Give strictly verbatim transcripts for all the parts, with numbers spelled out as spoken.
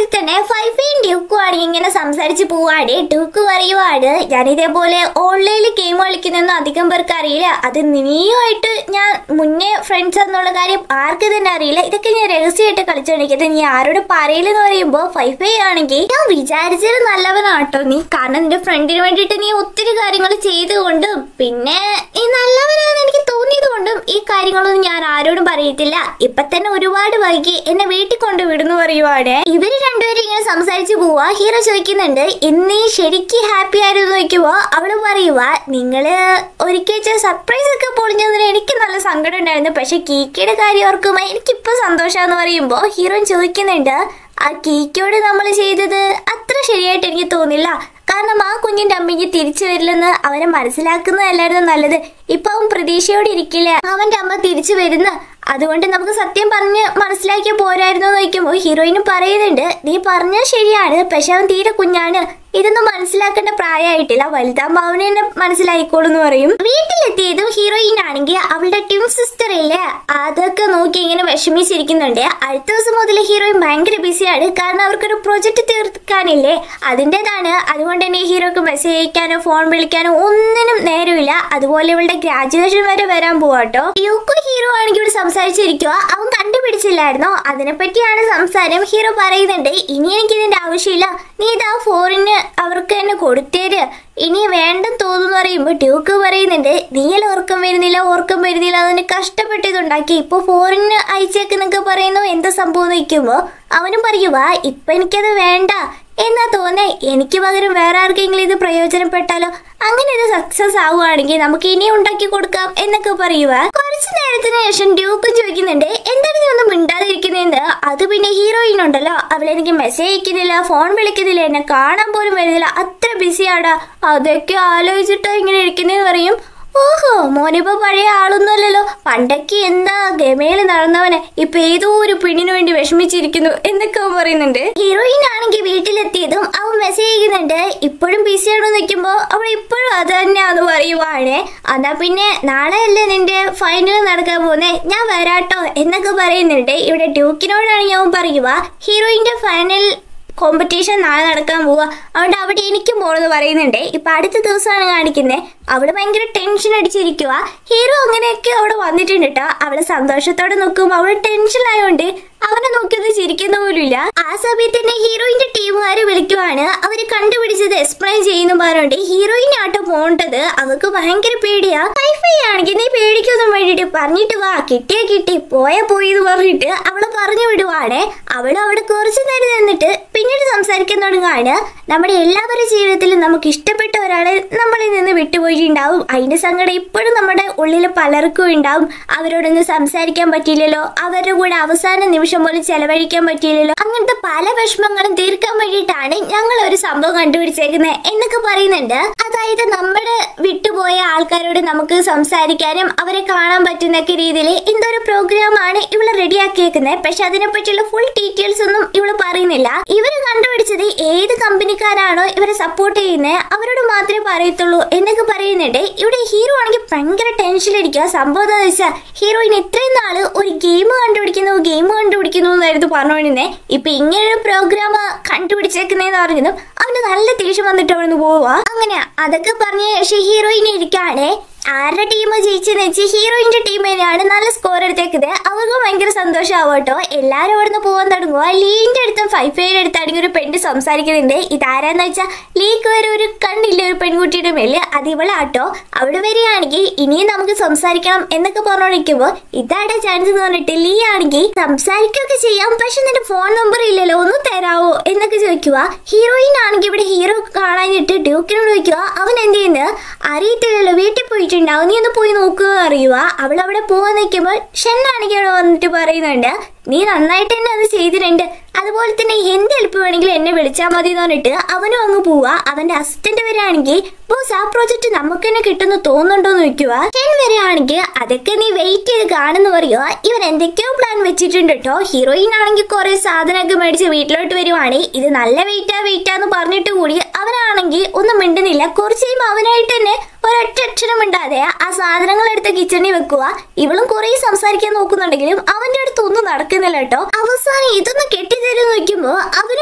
തന്നെ ഫൈഫയും ഡ്യൂക്കും ആണെങ്കിൽ ഇങ്ങനെ സംസാരിച്ച് പോവാണ്. ഡ്യൂക്ക് പറയുവാണ്, ഞാൻ ഇതേപോലെ ഓൺലൈനിൽ ഗെയിം കളിക്കുന്നൊന്നും അധികം പേർക്ക് അറിയില്ല, അത് നീയുമായിട്ട് ഞാൻ മുന്നേ ഫ്രണ്ട്സ് എന്നുള്ള കാര്യം ആർക്ക് തന്നെ അറിയില്ല, ഇതൊക്കെ ഞാൻ രഹസ്യമായിട്ട് കളിച്ചോണ്ടിരിക്കുന്നത്, നീ ആരോട് പറയില്ലെന്ന് പറയുമ്പോ ഫൈഫൈ ആണെങ്കിൽ ഞാൻ വിചാരിച്ചത് നല്ലവനാട്ടോ നീ, കാരണം നിന്റെ ഫ്രണ്ടിന് വേണ്ടിയിട്ട് നീ ഒത്തിരി കാര്യങ്ങൾ ചെയ്തുകൊണ്ടും പിന്നെ നീ നല്ലവനാണെന്ന് എനിക്ക് തോന്നിയത് കൊണ്ടും ഈ കാര്യങ്ങളൊന്നും ഞാൻ ആരോടും പറയത്തില്ല, ഇപ്പൊ തന്നെ ഒരുപാട് വൈകി, എന്നെ വീട്ടിൽ കൊണ്ട് വിടുന്നു പറയുവാണ്. ഇവര് രണ്ടുപേരും ഇങ്ങനെ സംസാരിച്ചു പോവാ. ഹീറോ ചോദിക്കുന്നുണ്ട്, ഇന്ന് ശരിക്കും ഹാപ്പി ആയിരുന്നു നോക്കുമ്പോ അവള് പറയുവാ, നിങ്ങള് ഒരിക്കൽ സർപ്രൈസ് ഒക്കെ പൊളിഞ്ഞതിന് എനിക്ക് നല്ല സങ്കടം ഉണ്ടായിരുന്നു, പക്ഷെ കീക്കയുടെ കാര്യം ഓർക്കുമ്പോ എനിക്കിപ്പോ സന്തോഷാന്ന് പറയുമ്പോ ഹീറോ ചോദിക്കുന്നുണ്ട്, ആ കീക്കോട് നമ്മൾ ചെയ്തത് അത്ര ശരിയായിട്ട് എനിക്ക് തോന്നില്ല, കാരണം ആ കുഞ്ഞിന്റെ അമ്മയ്ക്ക് തിരിച്ചു വരില്ലെന്ന് അവനെ മനസ്സിലാക്കുന്നതല്ലായിരുന്നു നല്ലത്, ഇപ്പൊ അവൻ പ്രതീക്ഷയോടെ ഇരിക്കില്ല അവന്റെ അമ്മ തിരിച്ചു വരുന്ന, അതുകൊണ്ട് നമുക്ക് സത്യം പറഞ്ഞ് മനസ്സിലാക്കിയ പോരായിരുന്നു നോക്കുമ്പോ ഹീറോയിനും പറയുന്നുണ്ട്, നീ പറഞ്ഞാൽ ശരിയാണ്, പക്ഷെ അവൻ തീരെ കുഞ്ഞാണ്, ഇതൊന്നും മനസ്സിലാക്കേണ്ട പ്രായമായിട്ടില്ല, വലുതാകുമ്പോ അവനെ തന്നെ മനസ്സിലായിക്കോളൂ എന്ന് പറയും. വീട്ടിലെത്തിയതും ഹീറോയിൻ ആണെങ്കിൽ അവളുടെ ട്വിൻ സിസ്റ്റർ ഇല്ലേ അതൊക്കെ നോക്കി ഇങ്ങനെ വിഷമിച്ചിരിക്കുന്നുണ്ട്. അടുത്ത ദിവസം മുതൽ ഹീറോയിൻ ഭയങ്കര ബിസിയാണ്, കാരണം അവർക്കൊരു പ്രൊജക്ട് തീർക്കാനില്ലേ അതിൻ്റെതാണ്, അതുകൊണ്ട് തന്നെ ഹീറോക്ക് മെസ്സേജ് അയക്കാനോ ഫോൺ വിളിക്കാനോ ഒന്നിനും നേരമില്ല. അതുപോലെ ഇവളുടെ ഗ്രാജുവേഷൻ വരെ വരാൻ പോവാട്ടോ. യൂക്കോ ഹീറോ ആണെങ്കിൽ ഇവിടെ സംസാരിച്ചിരിക്കുക, അവൻ കണ്ടുപിടിച്ചില്ലായിരുന്നോ അതിനെപ്പറ്റിയാണ് സംസാരം. ഹീറോ പറയുന്നുണ്ട്, ഇനി എനിക്ക് ഇതിന്റെ ആവശ്യമില്ല, നീ ഇതാ ഫോറിന് അവർക്ക് തന്നെ കൊടുത്തേര്, ഇനി വേണ്ടെന്ന് തോന്നുന്നു പറയുമ്പോ ഡ്യൂക്ക് പറയുന്നുണ്ട്, നീയല്ല ഓർക്കം വരുന്നില്ല ഓർക്കം വരുന്നില്ല അതിന് കഷ്ടപ്പെട്ടിതുണ്ടാക്കി, ഇപ്പൊ ഫോറിന് അയച്ചേക്കെന്നൊക്കെ പറയുന്നു, എന്താ സംഭവം നിൽക്കുമ്പോ അവനും പറയുവാ, ഇപ്പൊ എനിക്കത് വേണ്ട എന്നാ തോന്നേ, എനിക്ക് പകരം വേറെ ആർക്കെങ്കിലും ഇത് പ്രയോജനപ്പെട്ടാലോ, അങ്ങനെ ഇത് സക്സസ് ആവുകയാണെങ്കിൽ നമുക്ക് ഇനി ഉണ്ടാക്കി കൊടുക്കാം എന്നൊക്കെ പറയുക. കുറച്ചു നേരത്തിന് ശേഷം ഡ്യൂക്കും ചോദിക്കുന്നുണ്ട്, എന്താണ് നീ ഒന്നും മിണ്ടാതിരിക്കുന്നതെന്ന്. അത് പിന്നെ ഹീറോയിൻ ഉണ്ടല്ലോ, അവളെനിക്ക് മെസ്സേജ് അയക്കുന്നില്ല ഫോൺ വിളിക്കുന്നില്ല എന്നെ കാണാൻ പോലും വരുന്നില്ല, അത്ര ബിസിയാടാ, അതൊക്കെ ആലോചിച്ചിട്ടോ ഇങ്ങനെ ഇരിക്കുന്നതെന്ന് പറയും. ഓഹോ മോനിപ്പോ പഴയ ആളൊന്നുമല്ലല്ലോ, പണ്ടൊക്കെ എന്താ ഗമയില് നടന്നവനെ ഇപ്പൊ ഏതോ ഒരു പെണ്ണിനു വേണ്ടി വിഷമിച്ചിരിക്കുന്നു എന്നൊക്കെ അവൻ പറയുന്നുണ്ട്. ഹീറോയിൻ ആണെങ്കിൽ വീട്ടിലെത്തിയതും അവൻ മെസ്സേജ് ചെയ്യുന്നുണ്ട്, ഇപ്പോഴും ബിസിയാണോ നിൽക്കുമ്പോ അവൾ ഇപ്പോഴും അത് തന്നെയാന്ന് പറയുവാണ്. എന്നാ പിന്നെ നാളെ അല്ലേ നിന്റെ ഫൈനൽ നടക്കാൻ പോകുന്നേ, ഞാൻ വരാട്ടോ എന്നൊക്കെ പറയുന്നുണ്ട്. ഇവിടെ ഡ്യൂക്കിനോടാണെങ്കിൽ അവൻ പറയുക, ഹീറോയിന്റെ ഫൈനൽ കോമ്പറ്റീഷൻ നാളെ നടക്കാൻ പോവാ, അതുകൊണ്ട് അവിടെ എനിക്കും പോണെന്ന് പറയുന്നുണ്ട്. ഇപ്പൊ അടുത്ത ദിവസമാണ് കാണിക്കുന്നത്, അവള് ഭയങ്കര ടെൻഷൻ അടിച്ചിരിക്കുക. ഹീറോ അങ്ങനെയൊക്കെ അവിടെ വന്നിട്ടുണ്ട് കേട്ടോ, അവള് സന്തോഷത്തോടെ നോക്കുമ്പോ അവള് ടെൻഷനായോണ്ട് അവനെ നോക്കിയത് ചിരിക്കുന്ന പോലും ഇല്ല. ആ സമയത്ത് തന്നെ ഹീറോയിന്റെ ടീമുകാര് വിളിക്കുവാണ്, അവര് കണ്ടുപിടിച്ചത് എക്സ്പ്ലെയിൻ ചെയ്യുന്നു പറഞ്ഞോണ്ട് ഹീറോയിൻ ആട്ടോ പോണ്ടത്, അവർക്ക് ഭയങ്കര പേടിയാ. ഫൈഫൈ ആണെങ്കിൽ നീ പേടിക്കൊന്നും വേണ്ടിട്ട് പറഞ്ഞിട്ട് വാ, കിട്ടിയാ കിട്ടി പോയാ പോയി എന്ന് പറഞ്ഞിട്ട് അവള് പറഞ്ഞു വിടുവാണ്. അവള് അവിടെ കുറച്ചു നേരം നിന്നിട്ട് പിന്നീട് സംസാരിക്കാൻ തുടങ്ങുകയാണ്, നമ്മുടെ എല്ലാവരുടെ ജീവിതത്തിലും നമുക്ക് ഇഷ്ടപ്പെട്ട ഒരാളെ നമ്മളിൽ നിന്ന് വിട്ടുപോയിട്ടുണ്ടാവും, അതിന്റെ സങ്കടം ഇപ്പോഴും നമ്മുടെ ഉള്ളിൽ പലർക്കും ഉണ്ടാവും, അവരോടൊന്നും സംസാരിക്കാൻ പറ്റിയില്ലല്ലോ, അവരുടെ കൂടെ അവസാന നിമിഷം പോലും ചെലവഴിക്കാൻ പറ്റിയില്ലല്ലോ, അങ്ങനത്തെ പല വിഷമങ്ങളും തീർക്കാൻ വേണ്ടിയിട്ടാണ് ഞങ്ങൾ ഒരു സംഭവം കണ്ടുപിടിച്ചേക്കുന്നത് എന്നൊക്കെ പറയുന്നുണ്ട്. അതായത് നമ്മുടെ വിട്ടുപോയ ആൾക്കാരോട് നമുക്ക് സംസാരിക്കാനും അവരെ കാണാൻ പറ്റുന്നൊക്കെ രീതിയിൽ എന്തൊരു പ്രോഗ്രാമാണ് ഇവള് റെഡിയാക്കിയേക്കുന്നത്. പക്ഷെ അതിനെ പറ്റിയുള്ള ഫുൾ ഡീറ്റെയിൽസ് ഒന്നും ഇവള് പറയുന്നില്ല. ഇവര് കണ്ടുപിടിച്ചത് ഏത് കമ്പനിക്കാരാണോ ഇവരെ സപ്പോർട്ട് ചെയ്യുന്നത് അവരോട് മാത്രമേ പറയത്തുള്ളൂ എന്നൊക്കെ പറയുന്നുണ്ട്. ഇവിടെ ഹീറോ ആണെങ്കിൽ ഭയങ്കര ടെൻഷനിലിരിക്കുക. സംഭവം എന്താ വെച്ചാൽ ഹീറോയിൻ ഇത്രയും നാള് ഒരു ഗെയിം കണ്ടുപിടിക്കുന്നു ഗെയിം കണ്ടുപിടിക്കുന്നു എന്നായിരുന്നു പറഞ്ഞുകൊണ്ടിരുന്നേ, ഇപ്പൊ ഇങ്ങനൊരു പ്രോഗ്രാം കണ്ടുപിടിച്ചേക്കുന്നതെന്ന് പറഞ്ഞതും അവന് നല്ല ദേഷ്യം വന്നിട്ട് അവിടെ നിന്ന് പോവാ. അങ്ങനെ അതൊക്കെ പറഞ്ഞ ശേഷം ഹീറോയിൻ ഇരിക്കാണേ, ആരുടെ ടീം ജയിച്ചെന്ന് വെച്ച് ഹീറോയിന്റെ ടീം തന്നെയാണ് നല്ല സ്കോർ എടുത്തേക്കുന്നത്. അവർക്ക് ഭയങ്കര സന്തോഷമാവും കേട്ടോ. എല്ലാരും അവിടെ നിന്ന് പോകാൻ തുടങ്ങുക. ലീന്റെ അടുത്തും ഫൈഫയുടെ അടുത്താണെങ്കിൽ ഒരു പെണ്ണ് സംസാരിക്കുന്നുണ്ട്. ഇതാരാന്ന് വെച്ചാൽ ലീക്ക് വരെ ഒരു കണ്ണില്ല ഒരു പെൺകുട്ടിയുടെ മേല്, അത് ഇവളാട്ടോ. അവിടെ വരികയാണെങ്കിൽ ഇനിയും നമുക്ക് സംസാരിക്കണം എന്നൊക്കെ പറഞ്ഞോണ്ടിരിക്കുമ്പോ ഇതാടെ ചാൻസ് എന്ന് പറഞ്ഞിട്ട് ലീ ആണെങ്കിൽ സംസാരിക്കുകയൊക്കെ ചെയ്യാം, പക്ഷെ നിന്റെ ഫോൺ നമ്പർ ഇല്ലല്ലോ, ഒന്ന് തരാവോ എന്നൊക്കെ ചോദിക്കുക. ഹീറോയിൻ ആണെങ്കിൽ ഇവിടെ ഹീറോ കാണാനിട്ട് ഡ്യൂക്കിനോട് ചോദിക്കുക, അവൻ എന്ത് ചെയ്യുന്നത് അറിയത്തില്ലല്ലോ, വീട്ടിൽ പോയിട്ട് ഉണ്ടാവും, നീ ഒന്ന് പോയി നോക്കുക അറിയുക. അവൾ അവിടെ പോവാൻ നിൽക്കുമ്പോൾ ഷെന്നാണെങ്കിൽ അവിടെ വന്നിട്ട് പറയുന്നുണ്ട്, നീ നന്നായിട്ട് തന്നെ അത് ചെയ്തിട്ടുണ്ട്, അതുപോലെ തന്നെ എന്ത് ഹെൽപ്പ് വേണമെങ്കിലും എന്നെ വിളിച്ചാൽ മതി എന്ന് പറഞ്ഞിട്ട് അവനും അങ്ങ് പോവാ. അവന്റെ അസിസ്റ്റന്റ് വരെയാണെങ്കിൽ ബോസ് ആ പ്രോജക്ട് നമുക്ക് തന്നെ കിട്ടുന്ന തോന്നുന്നുണ്ടോന്ന് വെക്കുക. ഷെൻ വരെയാണെങ്കിൽ അതൊക്കെ നീ വെയിറ്റ് ചെയ്ത് കാണുന്നു പറയുക. ഇവൻ എന്തൊക്കെയോ പ്ലാൻ വെച്ചിട്ടുണ്ട് കേട്ടോ. ഹീറോയിൻ ആണെങ്കിൽ കുറെ സാധനമൊക്കെ മേടിച്ച് വീട്ടിലോട്ട് വരുവാണ്. ഇത് നല്ല വെയിറ്റാ വെയിറ്റാന്ന് പറഞ്ഞിട്ട് കൂടി അവനാണെങ്കിൽ ഒന്നും മിണ്ടുന്നില്ല. കുറച്ച് കഴിയുമ്പോൾ അവനായിട്ട് തന്നെ ഒരൊറ്റ അക്ഷരം മിണ്ടാതെ ആ സാധനങ്ങൾ എടുത്ത് കിച്ചണിൽ വെക്കുക. ഇവളും കുറെ സംസാരിക്കാൻ നോക്കുന്നുണ്ടെങ്കിലും അവന്റെ അടുത്ത് ഒന്നും നടക്കുന്നില്ല കേട്ടോ. അവസാനം ഇതൊന്ന് കെട്ടിത്തരുന്ന് നോക്കുമ്പോ അവനും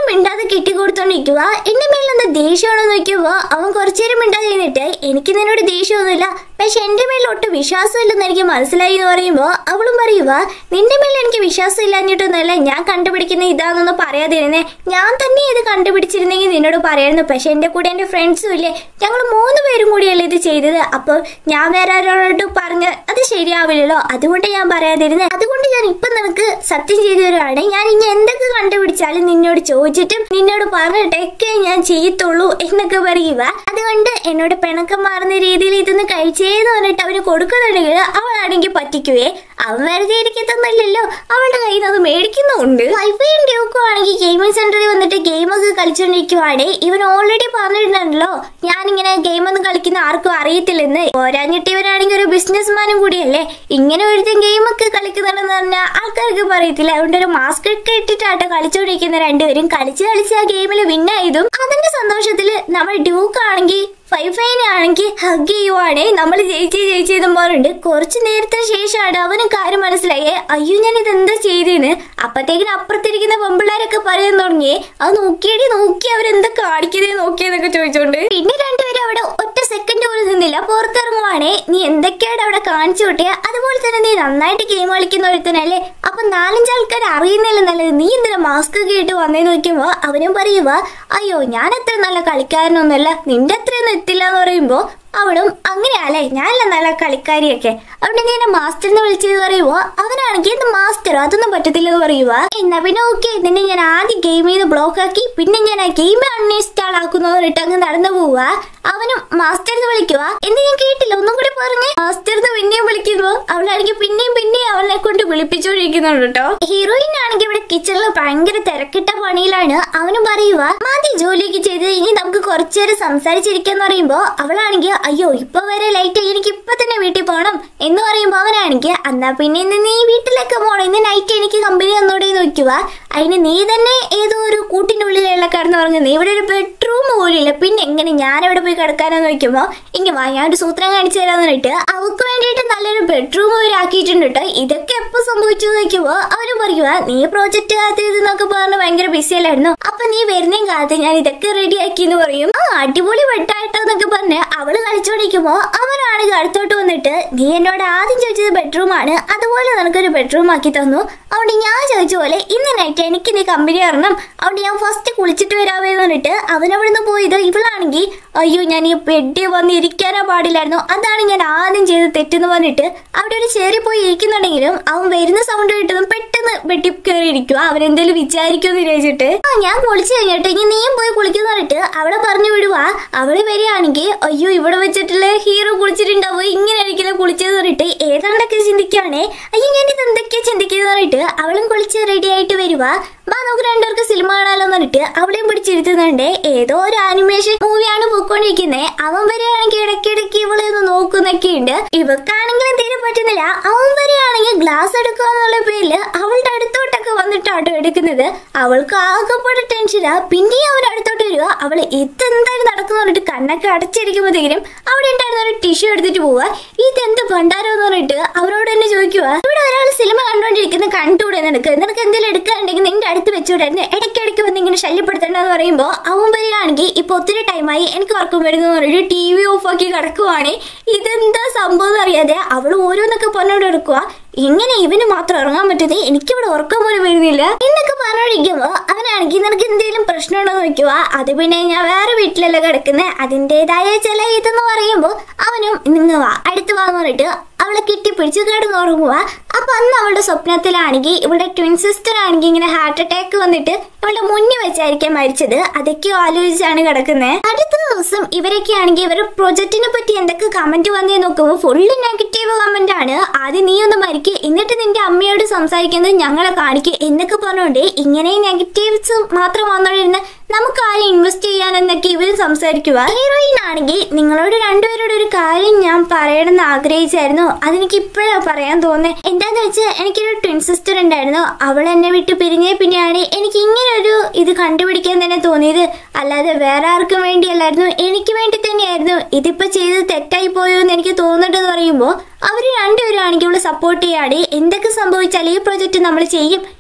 മിണ്ടാതെ കെട്ടിക്കൊടുത്തോണ്ടിരിക്കുക. എന്റെ മേലെ എന്താ ദേഷ്യമാണോ നോക്കിയപ്പോ അവൻ കുറച്ചേരം മിണ്ടാതെ കഴിഞ്ഞിട്ട് എനിക്ക് നിന്നോട് ദേഷ്യമൊന്നുമില്ല, പക്ഷെ എന്റെ മേലെ ഒട്ടും വിശ്വാസമില്ലെന്ന് എനിക്ക് മനസ്സിലായി എന്ന് പറയുമ്പോ അവളും പറയുക നിന്റെ മേലെ എനിക്ക് വിശ്വാസം ഇല്ലാഞ്ഞിട്ടൊന്നുമല്ല ഞാൻ കണ്ടുപിടിക്കുന്ന ഇതാണെന്ന് പറയാതിരുന്നേ, ഞാൻ തന്നെ ഇത് കണ്ടുപിടിച്ചിരുന്നെങ്കിൽ നിന്നോട് പറയായിരുന്നു. പക്ഷെ എന്റെ കൂടെ എന്റെ ഫ്രണ്ട്സും ഇല്ലേ, ഞങ്ങൾ മൂന്ന് പേരും കൂടിയല്ലേ ഇത് ചെയ്തത്. അപ്പോൾ ഞാൻ വേറെ ആരോട് പറഞ്ഞ് അത് ശരിയാവില്ലല്ലോ, അതുകൊണ്ട് ഞാൻ പറയാതിരുന്നേ. അതുകൊണ്ട് ഞാൻ ഇപ്പൊ നിനക്ക് സത്യം ചെയ്തു തരുവാണ്, ഞാൻ ഇനി എന്തൊക്കെ കണ്ടുപിടിച്ചാലും നിന്നോട് ചോദിച്ചിട്ടും നിന്നോട് പറഞ്ഞിട്ടൊക്കെ ഞാൻ ചെയ്യത്തുള്ളൂ എന്നൊക്കെ പറയുക. അതുകൊണ്ട് എന്നോട് പിണക്കം മാറുന്ന രീതിയിൽ ഇതൊന്ന് കഴിച്ചേന്ന് പറഞ്ഞിട്ട് അവന് കൊടുക്കുന്നുണ്ടെങ്കിൽ അവളാണെങ്കിൽ പറ്റിക്കുവേ. അവൻ വെറുതെ ഇരിക്കത്തൊന്നുമില്ലല്ലോ, അവളുടെ കയ്യിൽ നിന്ന് അത് മേടിക്കുന്നുണ്ട്. വൈഫൈയും ഡ്യൂക്കും ആണെങ്കിൽ ഗെയിമിംഗ് സെന്ററിൽ വന്നിട്ട് ഗെയിമൊക്കെ കളിച്ചോണ്ടിരിക്കുവാണേ. ഇവൻ ഓൾറെഡി പറഞ്ഞിട്ടുണ്ടല്ലോ ഞാനിങ്ങനെ ഗെയിമൊന്നും കളിക്കുന്ന ആർക്കും അറിയത്തില്ലെന്ന്. പോരാഞ്ഞിട്ട് ഇവനാണെങ്കിൽ ഒരു ബിസിനസ്മാനും കൂടിയല്ലേ, ഇങ്ങനെ ഒരുത്തൻ ഗെയിമൊക്കെ കളിക്കുന്നുണ്ടെന്ന് പറഞ്ഞാൽ ആൾക്കാർക്ക് പറയത്തില്ല. അതുകൊണ്ട് ഒരു മാസ്ക് ഒക്കെ ഇട്ടിട്ടാട്ടോ കളിച്ചോണ്ടിരിക്കുന്ന രണ്ടുപേരും. കളിച്ച് കളിച്ച് ആ ഗെയിമിൽ വിന്നായതും അതിന്റെ സന്തോഷത്തില് നമ്മൾ ഡ്യൂക്ക് ആണെങ്കിൽ ഫൈഫൈനെ ആണെങ്കിൽ ഹഗ് ചെയ്യുവാണേ. നമ്മൾ ജയിച്ചേ ജയിച്ചതും പോലുണ്ട്. കുറച്ചു നേരത്തിന് ശേഷമാണ് അവനും കാര്യം മനസ്സിലായേ, അയ്യോ ഞാൻ ഇതെന്താ ചെയ്തേന്ന്. അപ്പത്തേക്കിന് അപ്പുറത്തിരിക്കുന്ന പെമ്പിള്ളേരൊക്കെ പറയാൻ തുടങ്ങിയേ, അത് നോക്കിയടി നോക്കി അവരെന്താ കാണിക്കുന്നേ നോക്കിയെന്നൊക്കെ ചോദിച്ചോണ്ട്. പിന്നെ രണ്ടുപേരും അവിടെ ഒറ്റ സെക്കൻഡ് പോലും നിന്നില്ല, പുറത്തിറങ്ങുവാണേ. നീ എന്തൊക്കെയാണ് അവിടെ കാണിച്ചു വിട്ടേ, അതുപോലെ തന്നെ നീ നന്നായിട്ട് ഗെയിം കളിക്കുന്ന ഒരുത്തനല്ലേ, അപ്പൊ നാലഞ്ച് ആൾക്കാർ അറിയുന്നില്ല നല്ലത്, നീ എന്തിനാ മാസ്ക് ഒക്കെ ഇട്ട് വന്നേന്ന് നോക്കുമ്പോ അവനും പറയുക അയ്യോ ഞാൻ അത്ര നല്ല കളിക്കാരനൊന്നുമല്ല, നിന്റെ അത്രയൊന്നും എത്തില്ല എന്ന് പറയുമ്പോ അവളും അങ്ങനെയല്ലേ ഞാനല്ല നല്ല കളിക്കാരിയൊക്കെ, അവിടെ നീ എന്നെ മാസ്റ്റർ എന്ന് വിളിച്ചത് പറയുമ്പോ അവനാണെങ്കിൽ എന്ത് മാസ്റ്ററോ അതൊന്നും പറ്റത്തില്ലെന്ന് പറയുക. എന്നാ പിന്നെ ഓക്കെ, നിന്നെ ഞാൻ ആദ്യം ഗെയിം ചെയ്ത് ബ്ലോക്ക് ആക്കി പിന്നെ ഞാൻ ആ ഗെയിം അൺഇൻസ്റ്റാൾ ആക്കുന്നു പറഞ്ഞിട്ട് അങ്ങ് നടന്നു പോവുക. അവനും മാസ്റ്റർ എന്ന് വിളിക്കുക. എന്ന് ഞാൻ കേട്ടില്ല, ഒന്നും കൂടി പറഞ്ഞേ. മാസ്റ്റർ എന്ന് പിന്നെയും വിളിക്കുമ്പോ അവളാണെങ്കിൽ പിന്നെയും പിന്നെയും അവളെ കൊണ്ട് വിളിപ്പിച്ചോണ്ടിരിക്കുന്നുണ്ട് കേട്ടോ. ഹീറോയിൻ ആണെങ്കിൽ ഇവിടെ കിച്ചണിൽ ഭയങ്കര തിരക്കിട്ട പണിയിലാണ്. അവനും പറയുക മതി ജോലിയൊക്കെ ചെയ്ത് ഇനി നമുക്ക് കുറച്ചേരം സംസാരിച്ചിരിക്കാന്ന് പറയുമ്പോ അവളാണെങ്കിൽ അയ്യോ ഇപ്പൊ വരെ ലൈറ്റ് എനിക്ക് ഇപ്പൊ തന്നെ വീട്ടിൽ പോകണം എന്ന് പറയുമ്പോ അവനാണെങ്കിൽ എന്നാ പിന്നെ ഇന്ന് നീ വീട്ടിലേക്ക് പോണം, ഇന്ന് നൈറ്റ് എനിക്ക് കമ്പനി തന്നോടെ നോക്കുക. അതിന് നീ തന്നെ ഏതോ ഒരു കൂട്ടിന്റെ ഉള്ളിലുള്ള കിടന്ന് പറഞ്ഞു, നീ ഇവിടെ ഒരു ബെഡ്റൂം പോലും ഇല്ല, പിന്നെ എങ്ങനെ ഞാൻ എവിടെ പോയി കിടക്കാനെന്ന് നോക്കുമ്പോ ഇങ്ങനെ വാ ഞാൻ ഒരു സൂത്രം കാണിച്ചു തരാന്ന് പറഞ്ഞിട്ട് അവൾക്ക് വേണ്ടിയിട്ട് നല്ലൊരു ബെഡ്റൂം അവരാക്കിയിട്ടുണ്ട് കേട്ടോ. ഇതൊക്കെ എപ്പോ സംഭവിച്ചു നോക്കുമ്പോ അവര് പറയുക നീ പ്രോജക്റ്റ് കാത്ത് ഇതെന്നൊക്കെ പറഞ്ഞ് ഭയങ്കര ബിസി അല്ലായിരുന്നു, അപ്പൊ നീ വരുന്നേം കാലത്ത് ഞാൻ ഇതൊക്കെ റെഡി ആക്കി എന്ന് പറയും. ആ അടിപൊളി വെട്ടായിട്ടോ എന്നൊക്കെ പറഞ്ഞ് അവള് കളിച്ചോണ്ടിരിക്കുമ്പോ അവനാണെങ്കിൽ അടുത്തോട്ട് വന്നിട്ട് നീ എന്നോട് ആദ്യം ചോദിച്ചത് ബെഡ്റൂം ആണ്, അതുപോലെ നിനക്കൊരു ബെഡ്റൂം ആക്കി തന്നു, അതുകൊണ്ട് ഞാൻ ചോദിച്ച പോലെ ഇന്ന് നൈറ്റ് എനിക്ക് നീ കമ്പനി തരണം, അതുകൊണ്ട് ഞാൻ ഫസ്റ്റ് കുളിച്ചിട്ട് വരാമെന്ന് പറഞ്ഞിട്ട് അവനവിടുന്ന് പോയത്. ഇവളാണെങ്കിൽ അയ്യോ ഞാൻ ഈ ബെഡിൽ വന്ന് ഇരിക്കാനോ പാടില്ലായിരുന്നു, അതാണ് ഞാൻ ആദ്യം ചെയ്ത് തെറ്റെന്ന് പറഞ്ഞിട്ട് അവിടെ ഒരു ചേരി പോയി ഇരിക്കുന്നുണ്ടെങ്കിലും അവൻ വരുന്ന സൗണ്ട് കിട്ടുന്നതും പെട്ടെന്ന് ബെഡിൽ കയറി ഇരിക്കുക. അവരെന്തെങ്കിലും വിചാരിക്കുമെന്ന് വിചാരിച്ചിട്ട് ആ ഞാൻ കുളിച്ചു കഴിഞ്ഞിട്ട് ഇനി നീയും പോയി കുളിക്കുന്ന പറഞ്ഞിട്ട് അവളെ പറഞ്ഞു വിടുക. അവള് വരികയാണെങ്കിൽ അയ്യോ ഇവിടെ വെച്ചിട്ടുള്ള ഹീറോ കുളിച്ചിട്ടുണ്ടാവും, ഇങ്ങനെ ഒരിക്കലും കുളിച്ചെന്ന് പറഞ്ഞിട്ട് ഏതാണ്ടൊക്കെ ചിന്തിക്കുകയാണേ. അയ്യോ ഞാൻ ഇത് എന്തൊക്കെയാ ചിന്തിക്കുന്നത് പറഞ്ഞിട്ട് അവളും കുളിച്ച് റെഡി ആയിട്ട് വരുക. വാ നമുക്ക് രണ്ടുപേർക്ക് സിനിമ കാണാലോ പറഞ്ഞിട്ട് അവളെയും പിടിച്ചിരുത്തുന്നുണ്ട്. ഏതോ ഒരു ആനിമേഷൻ മൂവിയാണ് പോയിക്കൊണ്ടിരിക്കുന്നത്. അവൻ വരികയാണെങ്കിൽ ഇടയ്ക്കിടയ്ക്ക് ഇവളെ ഒന്ന് നോക്കുന്നൊക്കെ ഉണ്ട്. ഇവക്കാണെങ്കിലും തീരെ പറ്റുന്നില്ല. അവൻ വരികയാണെങ്കിൽ ഗ്ലാസ് എടുക്കുക എന്നുള്ള പേരില് അവളുടെ അടുത്തോട്ടൊക്കെ വന്നിട്ടാട്ടോ എടുക്കുന്നത്. അവൾക്ക് ആകെപ്പാട് ടെൻഷനാ. പിന്നെയും അവൻ അടുത്തോട്ട് വരിക. അവള് ഇതെന്തായാലും നടക്കുന്ന പറഞ്ഞിട്ട് കണ്ണൊക്കെ അടച്ചിരിക്കുമ്പോഴത്തേക്കും അവിടെ ഉണ്ടായിരുന്ന ഒരു ടിഷ്യൂ എടുത്തിട്ട് പോവുക. ഇതെന്ത് ഭണ്ഡാരം എന്ന് പറഞ്ഞിട്ട് അവരോട് തന്നെ ചോദിക്കുക, ഇവിടെ ഒരാൾ സിനിമ കണ്ടോണ്ടിരിക്കുന്ന കണ്ടുകൂടെ നിനക്ക്, നിനക്ക് എന്തെങ്കിലും എടുക്കാനുണ്ടെങ്കിൽ നിന്റെ അടുത്ത് വെച്ചുകൂടായിരുന്നു, ഇടയ്ക്കിടയ്ക്ക് വന്ന് ഇങ്ങനെ ശല്യപ്പെടുത്തണ്ടെന്ന് പറയുമ്പോൾ അവൻ വരികയാണെങ്കിൽ ഇപ്പൊ ഒത്തിരി ടൈമായി എനിക്ക് ഉറക്കം വരുന്നു പറഞ്ഞിട്ട് ടി വി ഓഫ് ആക്കി കിടക്കുവാണ്. ഇതെന്താ സംഭവം എന്ന് അറിയാതെ അവൾ ഓരോന്നൊക്കെ പറഞ്ഞോണ്ട് എടുക്കുക. ഇങ്ങനെ ഇവന് മാത്രം ഉറങ്ങാൻ പറ്റുന്നത്, എനിക്കിവിടെ ഉറക്കം പോലും വരുന്നില്ല എന്നൊക്കെ പറഞ്ഞോണ്ടിരിക്കുമ്പോ അവനാണെങ്കിൽ നിനക്ക് എന്തെങ്കിലും പ്രശ്നമുണ്ടോ നോക്കുക. അത് പിന്നെ ഞാൻ വേറെ വീട്ടിലല്ല കിടക്കുന്നത്, അതിൻ്റെതായ ചില ഇതെന്ന് പറയുമ്പോ അവനും നിങ്ങൾ വാ അടുത്ത് വാന്ന് പറഞ്ഞിട്ട് അവളെ കെട്ടിപ്പിടിച്ച് കിടന്നുറങ്ങുക. അപ്പൊ അന്ന് അവളുടെ സ്വപ്നത്തിലാണെങ്കിൽ ഇവളുടെ ട്വിൻ സിസ്റ്റർ ആണെങ്കിൽ ഇങ്ങനെ ഹാർട്ട് അറ്റാക്ക് വന്നിട്ട് ഇവളുടെ മുന്നിൽ വെച്ചായിരിക്കാം മരിച്ചത്. അതൊക്കെ ആലോചിച്ചാണ് കിടക്കുന്നത്. അടുത്ത ദിവസം ഇവരൊക്കെ ആണെങ്കിൽ ഇവരുടെ പ്രൊജക്റ്റിനെ പറ്റി എന്തൊക്കെ കമന്റ് വന്നേ നോക്കുമ്പോൾ ഫുള്ള് നെഗറ്റീവ് കമന്റ് ആണ്. ആദ്യം നീ ഒന്ന് മരിക്കുക, എന്നിട്ട് നിന്റെ അമ്മയോട് സംസാരിക്കുന്നത് ഞങ്ങളെ കാണിക്കുക എന്നൊക്കെ പറഞ്ഞുകൊണ്ട് ഇങ്ങനെ നെഗറ്റീവ്സ് മാത്രം വന്നോണ്ടിരുന്ന നമുക്ക് ആരും ഇൻവെസ്റ്റ് ചെയ്യാനെന്നൊക്കെ ഇവര് സംസാരിക്കുക. ഹീറോയിൻ ആണെങ്കിൽ നിങ്ങളോട് രണ്ടുപേരോട് ഒരു കാര്യം ഞാൻ പറയണമെന്ന് ആഗ്രഹിച്ചായിരുന്നു, അതെനിക്ക് ഇപ്പോഴാണ് പറയാൻ തോന്നുന്നത്. എന്താന്ന് വെച്ചാൽ എനിക്കൊരു ട്വിൻ സിസ്റ്റർ ഉണ്ടായിരുന്നു, അവൾ എന്നെ വിട്ട് പിരിഞ്ഞേ പിന്നെയാണ് എനിക്ക് ഇങ്ങനെ ഒരു ഇത് കണ്ടുപിടിക്കാൻ തന്നെ തോന്നിയത്, അല്ലാതെ വേറെ ആർക്കും വേണ്ടിയല്ലായിരുന്നു, എനിക്ക് വേണ്ടി തന്നെയായിരുന്നു. ഇതിപ്പോ ചെയ്ത് തെറ്റായി പോയോ എന്ന് എനിക്ക് തോന്നുന്നുണ്ടെന്ന് പറയുമ്പോൾ അവര് രണ്ടുപേരും ആണെങ്കിൽ അവളെ സപ്പോർട്ട് ചെയ്യാതെ എന്തൊക്കെ സംഭവിച്ചാലും ഈ പ്രൊജക്ട് നമ്മൾ ചെയ്യും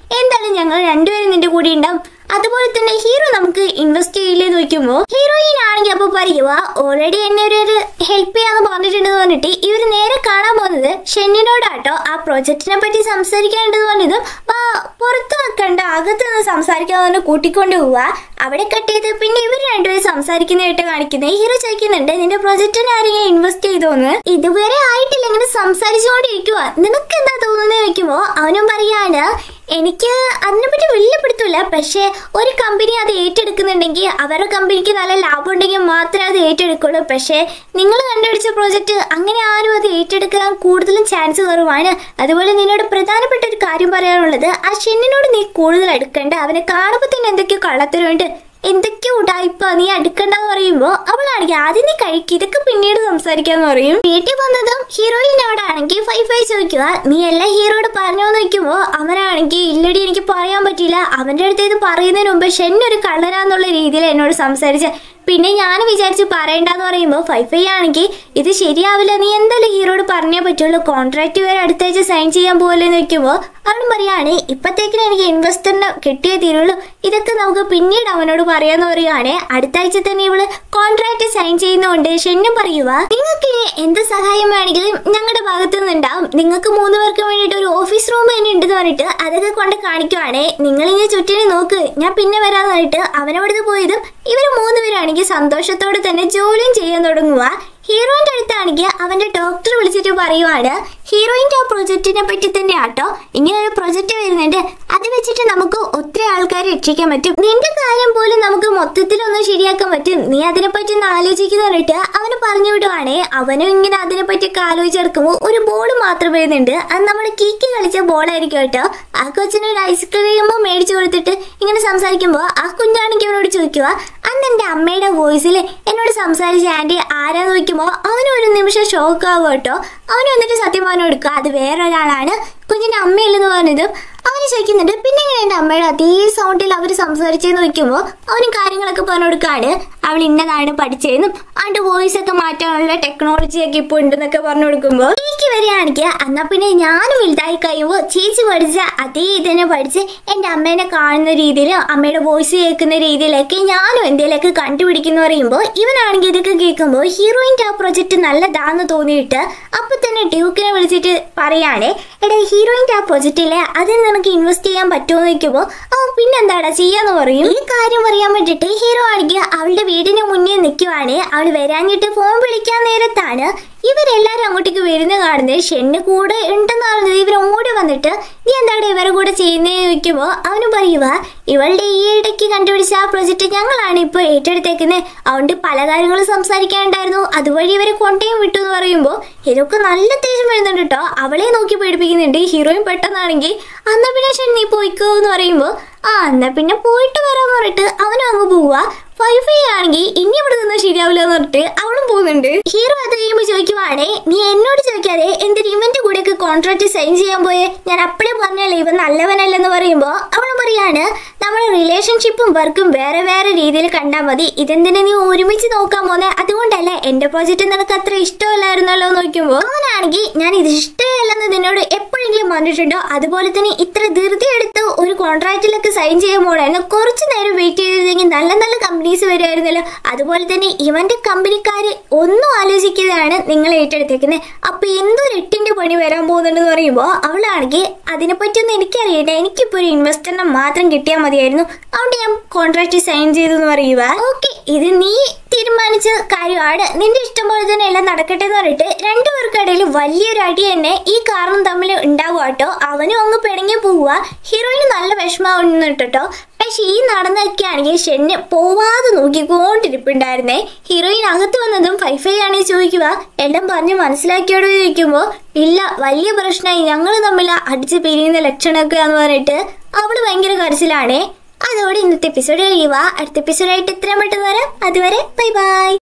എന്തായാലും ഞങ്ങൾ രണ്ടുപേരും നിന്റെ കൂടെ ഉണ്ടാവും. അതുപോലെ തന്നെ ഹീറോ നമുക്ക് ഇൻവെസ്റ്റ് ചെയ്യില്ലെന്ന് വെക്കുമ്പോ ഹീറോയിൻ ആണെങ്കിൽ അപ്പൊ പറയുക ഓൾറെഡി എന്നെ ഒരു ഹെൽപ്പ് ചെയ്യാന്ന് പറഞ്ഞിട്ടുണ്ടെന്ന് പറഞ്ഞിട്ട് ഇവര് നേരെ കാണാൻ പോകുന്നത് ഷെന്നിനോടാട്ടോ ആ പ്രൊജക്ടിനെ പറ്റി സംസാരിക്കാനുണ്ടെന്ന് പറഞ്ഞതും പുറത്ത് വെക്കണ്ട അകത്ത് നിന്ന് സംസാരിക്കാന്ന് കൂട്ടിക്കൊണ്ട് പോവുക. അവിടെ കട്ട് ചെയ്ത് പിന്നെ ഇവർ രണ്ടുപേരും സംസാരിക്കുന്നതായിട്ട് കാണിക്കുന്നത്. ഹീറോ ചോദിക്കുന്നുണ്ട് നിന്റെ പ്രൊജക്ടിനെ ആരെങ്കിലും ഇൻവെസ്റ്റ് ചെയ്തോന്ന്. ഇതുവരെ ആയിട്ടില്ല, ഇങ്ങനെ സംസാരിച്ചുകൊണ്ടിരിക്കുക, നിനക്ക് എന്താ തോന്നുന്നത് വെക്കുമ്പോ അവനും പറയാണ് എനിക്ക് അതിനെപ്പറ്റി വലിയ പിടുത്തില്ല, പക്ഷെ ഒരു കമ്പനി അത് ഏറ്റെടുക്കുന്നുണ്ടെങ്കിൽ അവരുടെ കമ്പനിക്ക് നല്ല ലാഭം ഉണ്ടെങ്കിൽ മാത്രമേ അത് ഏറ്റെടുക്കുള്ളൂ. പക്ഷേ നിങ്ങൾ കണ്ടുപിടിച്ച പ്രോജക്റ്റ് അങ്ങനെ ആരും അത് ഏറ്റെടുക്കാൻ കൂടുതലും ചാൻസ് കുറവാണ്. അതുപോലെ നിന്നോട് പ്രധാനപ്പെട്ട ഒരു കാര്യം പറയാനുള്ളത്, ആ ഷെന്നിനോട് നീ കൂടുതൽ അടുക്കണ്ട. അവനെ കാണുമ്പോൾ തന്നെ എന്തൊക്കെയോ കള്ളത്തരമുണ്ട്, എന്തൊക്കെയോ ഉടായിപ്പ, നീ അടുക്കണ്ടെന്ന് പറയുമ്പോ അവളാണെങ്കിൽ ആദ്യം നീ കഴിക്കും, ഇതൊക്കെ പിന്നീട് സംസാരിക്കാന്ന് പറയും. വീട്ടിൽ വന്നതും ഹീറോയിനോടാണെങ്കിൽ ഫൈവ് ഫൈവ് ചോദിക്കുക നീ എല്ലാം ഹീറോയോട് പറഞ്ഞോന്ന് വെക്കുമ്പോ അവനാണെങ്കിൽ ഇല്ലടി എനിക്ക് പറയാൻ പറ്റില്ല, അവന്റെ അടുത്ത് ഇത് പറയുന്നതിന് മുമ്പ് ഷെന്നൊരു കള്ളനാന്നുള്ള രീതിയിൽ എന്നോട് സംസാരിച്ച, പിന്നെ ഞാൻ വിചാരിച്ച് പറയണ്ടെന്ന് പറയുമ്പോൾ ഫൈവ് ഫൈവ് ആണെങ്കിൽ ഇത് ശരിയാവില്ല, നീ എന്തായാലും ഹീറോയോട് പറഞ്ഞേ പറ്റുള്ളൂ, കോൺട്രാക്ട് വരെ അടുത്താഴ്ച സൈൻ ചെയ്യാൻ പോകലെന്ന് വെക്കുമ്പോൾ അവനും പറയാണ് ഇപ്പത്തേക്കിന് എനിക്ക് ഇൻവെസ്റ്ററിനെ കിട്ടിയേ തീരുള്ളൂ, ഇതൊക്കെ നമുക്ക് പിന്നീട് അവനോട് പറയാന്ന് പറയുകയാണെ. അടുത്ത ആഴ്ച തന്നെ ഇവള് കോൺട്രാക്ട് സൈൻ ചെയ്യുന്നതുകൊണ്ട് ഷെന്നും പറയുക നിങ്ങൾക്ക് ഇനി എന്ത് സഹായം വേണമെങ്കിലും ഞങ്ങളുടെ ഭാഗത്തു നിന്നുണ്ടാവും, നിങ്ങൾക്ക് മൂന്ന് പേർക്ക് വേണ്ടിയിട്ട് ഒരു ഓഫീസ് റൂം തന്നെ ഉണ്ടെന്ന് പറഞ്ഞിട്ട് അതൊക്കെ കൊണ്ട് കാണിക്കുവാണേ, നിങ്ങളിങ്ങനെ ചുറ്റിനെ നോക്ക്, ഞാൻ പിന്നെ വരാന്ന് പറഞ്ഞിട്ട് അവനവിടുന്ന് പോയതും ഇവർ മൂന്ന് പേരാണെങ്കിൽ സന്തോഷത്തോടെ തന്നെ ജോലിയും ചെയ്യാൻ തുടങ്ങുക. ഹീറോയിന്റെ അടുത്താണെങ്കിൽ അവന്റെ ഡോക്ടർ വിളിച്ചിട്ട് പറയുവാണ് ഹീറോയിന്റെ ആ പ്രൊജക്റ്റിനെ പറ്റി തന്നെ ആട്ടോ ഇങ്ങനെ ഒരു പ്രൊജക്ട് വരുന്നുണ്ട്, അത് വെച്ചിട്ട് നമുക്ക് ഒത്തിരി ആൾക്കാരെ രക്ഷിക്കാൻ പറ്റും, നിന്റെ കാര്യം പോലും നമുക്ക് മൊത്തത്തിലൊന്നും ശരിയാക്കാൻ പറ്റും, നീ അതിനെപ്പറ്റി ഒന്ന് ആലോചിക്കുന്ന പറഞ്ഞിട്ട് അവന് പറഞ്ഞു വിടുവാണേ. അവനും ഇങ്ങനെ അതിനെപ്പറ്റി ആലോചിച്ചെടുക്കുമ്പോൾ ഒരു ബോൾ മാത്രം വരുന്നുണ്ട്, അത് നമ്മുടെ കീക്കി കളിച്ച ബോളായിരിക്കും കേട്ടോ. ആ കൊച്ചിന് ഒരു ഐസ്ക്രീമോ മേടിച്ചു കൊടുത്തിട്ട് ഇങ്ങനെ സംസാരിക്കുമ്പോൾ ആ കുഞ്ഞാണെങ്കിൽ അവനോട് ചോദിക്കുക അന്ന് എന്റെ അമ്മയുടെ വോയിസിൽ എന്നോട് സംസാരിച്ച ആന്റി ആരാന്ന് ചോദിക്കുമ്പോൾ അവനും ഒരു നിമിഷം ഷോക്ക് ആകും കേട്ടോ. അവനും എന്നിട്ട് സത്യം പറഞ്ഞു കൊടുക്കുക അത് വേറൊരാളാണ്, കുഞ്ഞിന്റെ അമ്മയില്ലെന്ന് പറഞ്ഞതും അവന് ചോദിക്കുന്നുണ്ട് പിന്നെ ഇങ്ങനെ എന്റെ അമ്മയുടെ അതേ സൗണ്ടിൽ അവർ സംസാരിച്ചെന്ന് വെക്കുമ്പോൾ അവനും കാര്യങ്ങളൊക്കെ പറഞ്ഞു കൊടുക്കാണ്, അവൾ ഇന്നതാണ് പഠിച്ചതെന്നും അവന്റെ വോയിസ് ഒക്കെ മാറ്റാനുള്ള ടെക്നോളജി ഒക്കെ ഇപ്പൊ ഉണ്ടെന്നൊക്കെ പറഞ്ഞു കൊടുക്കുമ്പോൾ എനിക്ക് വരികയാണെങ്കിൽ എന്നാ പിന്നെ ഞാനും വലുതായി കഴിയുമ്പോൾ ചേച്ചി പഠിച്ച അതേ ഇതിനെ പഠിച്ച് എന്റെ അമ്മേനെ കാണുന്ന രീതിയിലും അമ്മയുടെ വോയിസ് കേൾക്കുന്ന രീതിയിലൊക്കെ ഞാനും എന്തെങ്കിലുമൊക്കെ കണ്ടുപിടിക്കുന്നു പറയുമ്പോൾ ഇവനാണെങ്കിൽ ഇതൊക്കെ കേൾക്കുമ്പോൾ ഹീറോയിന്റെ ആ പ്രൊജക്ട് നല്ലതാന്ന് തോന്നിയിട്ട് അപ്പൊ തന്നെ ഡ്യൂക്കിനെ വിളിച്ചിട്ട് പറയാണേ എടാ ഹീറോയിന്റെ ആ പ്രൊജക്റ്റിലെ അതിൽ നിനക്ക് ഇൻവെസ്റ്റ് ചെയ്യാൻ പറ്റുമോ എന്ന് വെക്കുമ്പോൾ അവൻ പിന്നെന്താടാ ചെയ്യാന്ന് പറയും. ഈ കാര്യം പറയാൻ വേണ്ടിട്ട് ഹീറോ ആണെങ്കിൽ അവളുടെ വീടിന് മുന്നേ നിൽക്കുവാണ്. അവൾ വരാഞ്ഞിട്ട് ഫോൺ വിളിക്കാൻ നേരത്താണ് ഇവരെല്ലാരും അങ്ങോട്ടേക്ക് വരുന്ന കാണുന്നത്. ഷെന്ന് കൂടെ ഉണ്ടെന്ന് പറഞ്ഞത് ഇവർ ഓടി വന്നിട്ട് നീ എന്താണ് ഇവരെ കൂടെ ചെയ്യുന്നതെന്ന് ചോദിക്കുമ്പോൾ അവന് പറയുക ഇവളുടെ ഈ ഇടയ്ക്ക് കണ്ടുപിടിച്ച ആ പ്രൊജക്ട് ഞങ്ങളാണ് ഇപ്പോൾ ഏറ്റെടുത്തേക്കുന്നത്, അതുകൊണ്ട് പല കാര്യങ്ങളും സംസാരിക്കാനുണ്ടായിരുന്നു, അതുവഴി ഇവരെ കൊണ്ടേയും വിട്ടു എന്ന് പറയുമ്പോൾ ഇതൊക്കെ നല്ല ദേഷ്യം വരുന്നുണ്ട് കേട്ടോ. അവളെ നോക്കി പേടിപ്പിക്കുന്നുണ്ട്. ഹീറോയിൻ പെട്ടെന്നാണെങ്കിൽ അന്നാ പിന്നെ ഷെൻ നീ പോയിക്കോ എന്ന് പറയുമ്പോൾ ആ എന്നാ പിന്നെ പോയിട്ട് വരാൻ പറഞ്ഞിട്ട് അവനും അങ്ങ് പോവുക. ഫൈവ് ഫൈവ് ആണെങ്കിൽ ഇനി ഇവിടെ നിന്ന് ശരിയാവില്ല എന്ന് പറഞ്ഞിട്ട് അവളും പോകുന്നുണ്ട്. ഹീറോ അത് കഴിയുമ്പോൾ ചോദിക്കുവാണേ നീ എന്നോട് ചോദിക്കാതെ എന്തൊരു ഇവന്റെ കൂടെയൊക്കെ കോൺട്രാക്ട് സൈൻ ചെയ്യാൻ പോയെ, ഞാൻ അപ്പഴേ പറഞ്ഞല്ലേ ഇവൻ നല്ലവനല്ലെന്ന് പറയുമ്പോൾ അവളും പറയാണ് നമ്മുടെ റിലേഷൻഷിപ്പും വർക്കും വേറെ വേറെ രീതിയിൽ കണ്ടാൽ മതി, ഇതെന്തിനാ നീ ഒരുമിച്ച് നോക്കാൻ പോന്നെ, അതുകൊണ്ടല്ലേ എന്റെ പ്രോജക്റ്റ് നിനക്ക് അത്ര ഇഷ്ടമല്ലായിരുന്നല്ലോ എന്ന് നോക്കുമ്പോൾ അവനാണെങ്കിൽ ഞാൻ ഇത് ഇഷ്ടമല്ലെന്ന് നിന്നോട് എപ്പോഴെങ്കിലും പറഞ്ഞിട്ടുണ്ടോ, അതുപോലെ തന്നെ ഇത്ര ധൃതി എടുത്ത് ഒരു കോൺട്രാക്റ്റിലൊക്കെ സൈൻ ചെയ്യാൻ പോകണമായിരുന്നു, കുറച്ചു നേരം വെയിറ്റ് ചെയ്തിരുന്നെങ്കിൽ നല്ല നല്ല കമ്പനീസ് വരുമായിരുന്നല്ലോ, അതുപോലെ തന്നെ ഇവന്റെ കമ്പനിക്കാര് ഒന്നും ആലോചിക്കുന്നതാണ് നിങ്ങൾ ഏറ്റെടുത്തേക്കുന്നത്, അപ്പൊ എന്തൊരു എട്ടിന്റെ പണി വരാൻ പോകുന്നുണ്ടെന്ന് പറയുമ്പോൾ അവളാണെങ്കിൽ അതിനെപ്പറ്റിയൊന്നും എനിക്കറിയട്ടെ, എനിക്കിപ്പോ ഒരു ഇൻവെസ്റ്ററിനെ മാത്രം കിട്ടിയാൽ മതിയായിരുന്നു, അതുകൊണ്ട് ഞാൻ കോൺട്രാക്ട് സൈൻ ചെയ്തു എന്ന് പറയുക. ഓക്കെ ഇത് നീ തീരുമാനിച്ച കാര്യമാണ്, നിന്റെ ഇഷ്ടം പോലെ തന്നെ എല്ലാം നടക്കട്ടെ എന്ന് പറഞ്ഞിട്ട് രണ്ടുപേർക്കിടയിൽ വലിയൊരു അടി തന്നെ ഈ കാരണം തമ്മിൽ ഉണ്ടാവുക കേട്ടോ. അവനും അങ്ങ് പിണങ്ങി പോവുക. ഹീറോയിന് നല്ല വിഷമാവുന്നു കേട്ടോ. പക്ഷെ ഈ നടന്നൊക്കെ ആണെങ്കിൽ ഷെന്ന് പോവാതെ നോക്കിക്കൊണ്ടിരിപ്പുണ്ടായിരുന്നേ. ഹീറോയിൻ അകത്ത് വന്നതും ഫൈവ് ഫൈവ് ആണെങ്കിൽ ചോദിക്കുക എല്ലാം പറഞ്ഞ് മനസ്സിലാക്കിയോട് ചോദിക്കുമ്പോൾ ഇല്ല വലിയ പ്രശ്നമായി, ഞങ്ങൾ തമ്മിൽ അടിച്ച് പിരിയുന്ന ലക്ഷണമൊക്കെ എന്ന് പറഞ്ഞിട്ട് അവള് ഭയങ്കര കരച്ചിലാണേ. അതോടെ ഇന്നത്തെ എപ്പിസോഡ് കഴിയുക. അടുത്ത എപ്പിസോഡായിട്ട് എത്രയും പെട്ടെന്ന് വരാം. അതുവരെ ബൈ ബൈ.